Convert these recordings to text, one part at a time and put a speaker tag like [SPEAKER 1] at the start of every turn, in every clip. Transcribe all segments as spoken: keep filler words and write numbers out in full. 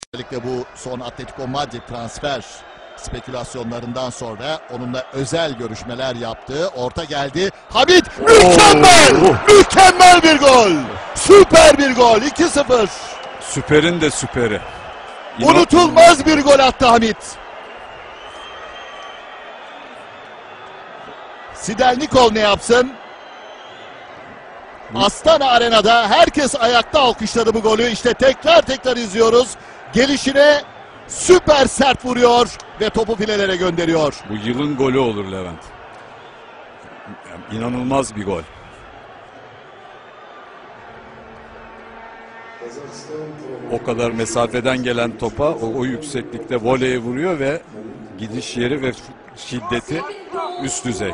[SPEAKER 1] Özellikle bu son Atletico Madrid transfer spekülasyonlarından sonra onunla özel görüşmeler yaptı. Orta geldi. Hamit mükemmel!
[SPEAKER 2] Oo.
[SPEAKER 1] Mükemmel bir gol! Süper bir gol. iki sıfır.
[SPEAKER 2] Süperin de süperi. İnan...
[SPEAKER 1] Unutulmaz bir gol attı Hamit. Sidelnikov ne yapsın? Astana Arena'da herkes ayakta alkışladı bu golü. İşte tekrar tekrar izliyoruz. Gelişine süper sert vuruyor ve topu filelere gönderiyor.
[SPEAKER 2] Bu yılın golü olur Levent. Yani inanılmaz bir gol. O kadar mesafeden gelen topa o, o yükseklikte voleye vuruyor ve gidiş yeri ve şiddeti üst düzey.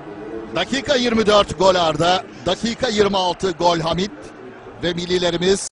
[SPEAKER 1] Dakika yirmi dört gol Arda, dakika yirmi altı gol Hamit ve millilerimiz